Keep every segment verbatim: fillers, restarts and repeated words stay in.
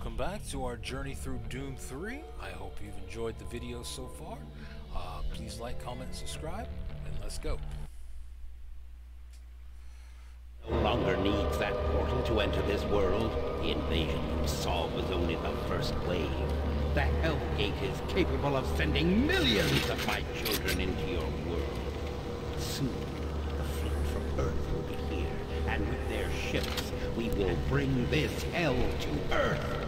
welcome back to our journey through Doom three. I hope you've enjoyed the video so far. Uh, please like, comment, subscribe, and let's go. No longer needs that portal to enter this world. The invasion you saw was only the first wave. The Hellgate is capable of sending millions of my children into your world. Soon, the fleet from Earth will be here, and with their ships, we will bring this hell to Earth.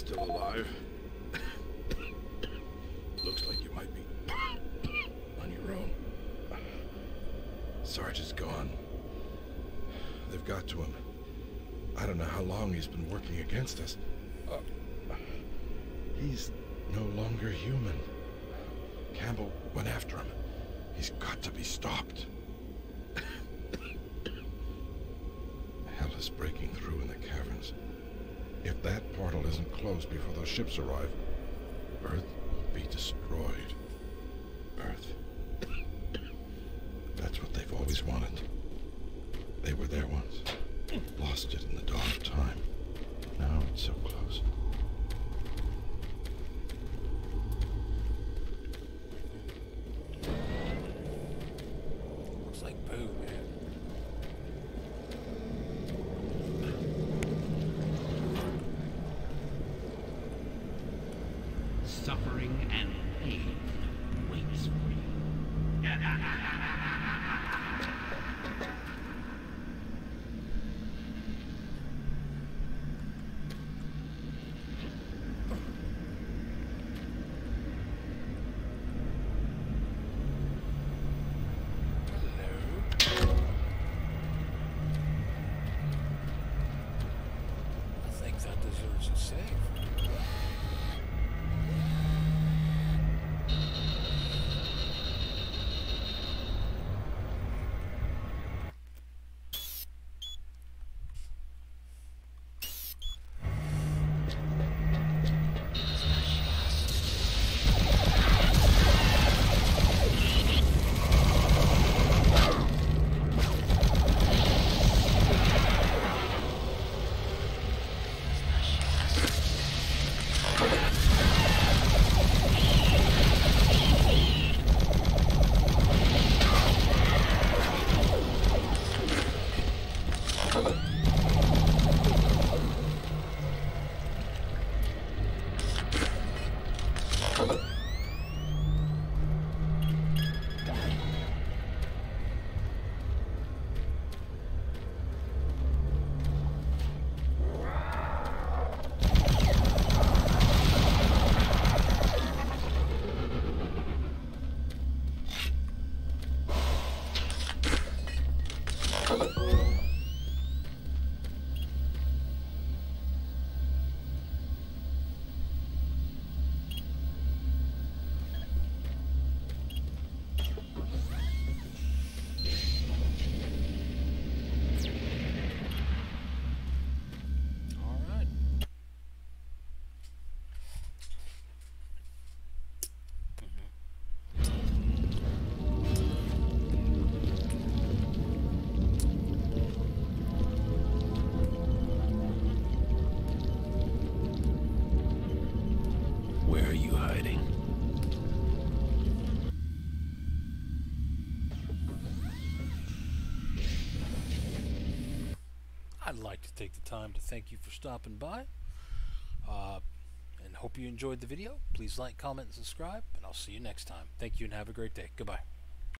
still alive. Looks like you might be on your own. Sarge is gone. They've got to him. I don't know how long he's been working against us. Uh, he's no longer human. Campbell went after him. He's got to be stopped. Hell is breaking through in the caverns. If that portal isn't closed before those ships arrive, Earth will be destroyed. Earth. That's what they've always wanted. They were there once. Lost it in the dawn of time. Now it's so close. Looks like poo, man. Suffering and pain waits for you. I think that deserves a save. Where are you hiding? I'd like to take the time to thank you for stopping by. Uh, and hope you enjoyed the video. Please like, comment, and subscribe, and I'll see you next time. Thank you and have a great day. Goodbye.